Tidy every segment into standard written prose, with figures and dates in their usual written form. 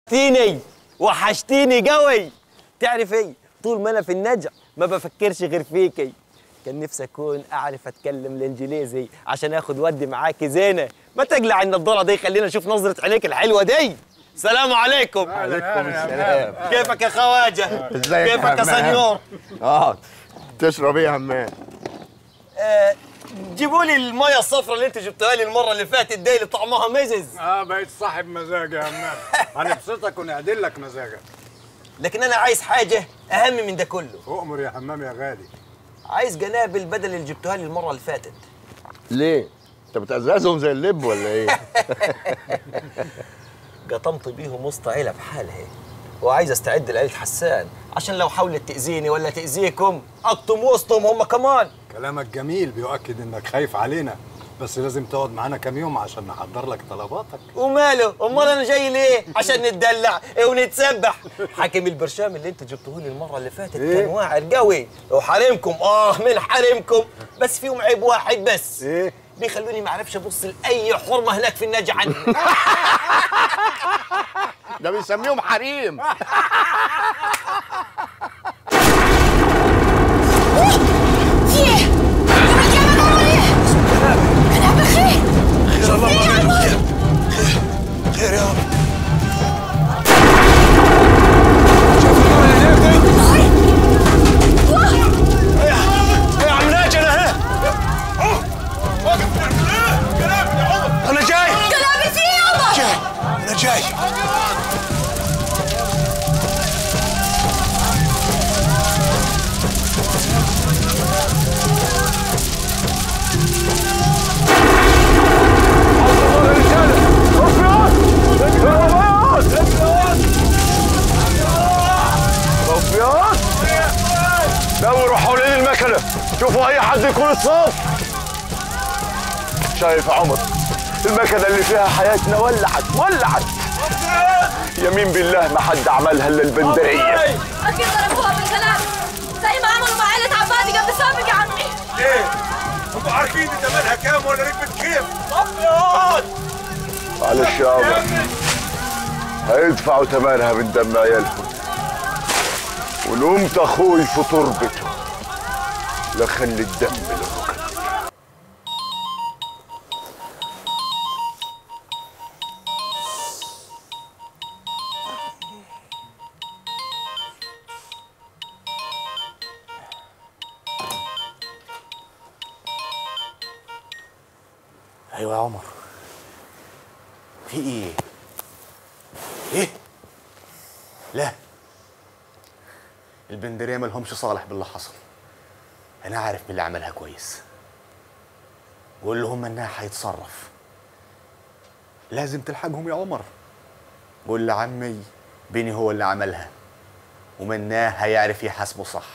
وحشتيني قوي. تعرف ايه؟ طول ما انا في النجع ما بفكرش غير فيكي. كان نفسي اكون اعرف اتكلم الانجليزي عشان اخد ودي معاكي زينه. ما تقلع النضاره دي، خلينا نشوف نظره عينيك الحلوه دي. السلام عليكم. وعليكم السلام. كيفك يا خواجه؟ ازيك كيفك يا سنيور؟ تشرب ايه يا همام؟ جيبوا لي الميه الصفراء اللي انت جبتها لي المره اللي فاتت دي اللي طعمها مزز. بقيت صاحب مزاج يا همام. هنبسطك ونعدل لك مزاجك. لكن انا عايز حاجه اهم من ده كله. اؤمر يا همام يا غالي. عايز قنابل بدل اللي جبتوها لي المره اللي فاتت. ليه؟ انت بتعززهم زي اللب ولا ايه؟ قطمت بيهم وسط عيله بحالها، وعايز استعد لعيله حسان عشان لو حاولت تاذيني ولا تاذيكم اقطم وسطهم هم كمان. كلامك جميل بيؤكد انك خايف علينا، بس لازم تقعد معانا كام يوم عشان نحضر لك طلباتك. وماله؟ امال انا جاي ليه؟ عشان نتدلع ونتسبح. حاكم البرشام اللي انت جبته لي المره اللي فاتت كان واعر قوي، وحرمكم من حرمكم، بس فيهم عيب واحد بس. بيخلوني ما اعرفش ابص لاي حرمه هناك في النجع عندي. ده بيسميهم حريم. خير الله خير خير يا رب. يا عم ناجي انا انا جاي. كلامي فيه يابا. جاي انا جاي. دوروا حوالين المكنة، شوفوا أي حد يكون الصف. شايف يا عمر؟ المكنة اللي فيها حياتنا ولعت. يمين بالله ما حد عملها إلا البندرية. أكيد ضربوها بالكلام زي ما عملوا مع عيلة عبادي قبل سابق يا عمي. ليه؟ انتوا عارفين دي ثمنها كام ولا ركبت كيف؟ معلش يا عمر، هيدفعوا ثمنها من دم عيالهم. ولومت اخوي في تربته لخلي الدم للركب. ايوه يا عمر، في ايه؟ لا، البندريه مالهمش صالح باللي حصل. انا عارف مين اللي عملها كويس. وقول لهم مناع هيتصرف. لازم تلحقهم يا عمر. قول لعمي بيني هو اللي عملها، ومناه هيعرف يحاسبه صح.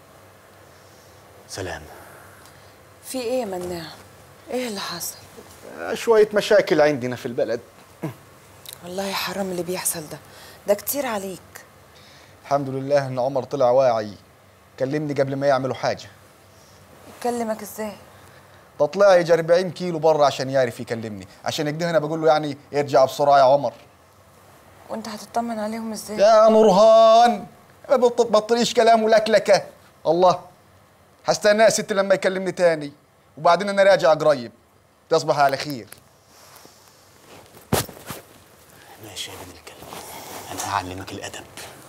سلام. في ايه يا مناع؟ ايه اللي حصل؟ شوية مشاكل عندنا في البلد. والله حرام اللي بيحصل ده كتير عليك. الحمد لله ان عمر طلع واعي، كلمني قبل ما يعملوا حاجه. يكلمك ازاي؟ تطلع يجي 40 كيلو بره عشان يعرف يكلمني، عشان كده انا بقول له يعني ارجع بسرعه يا عمر. وانت هتطمن عليهم ازاي؟ يا نورهان ما بطليش كلام ولكلكه. الله، هستناه يا ست لما يكلمني تاني، وبعدين انا راجع قريب. تصبح على خير. ماشي يا ابن الكلب، انا هعلمك الادب.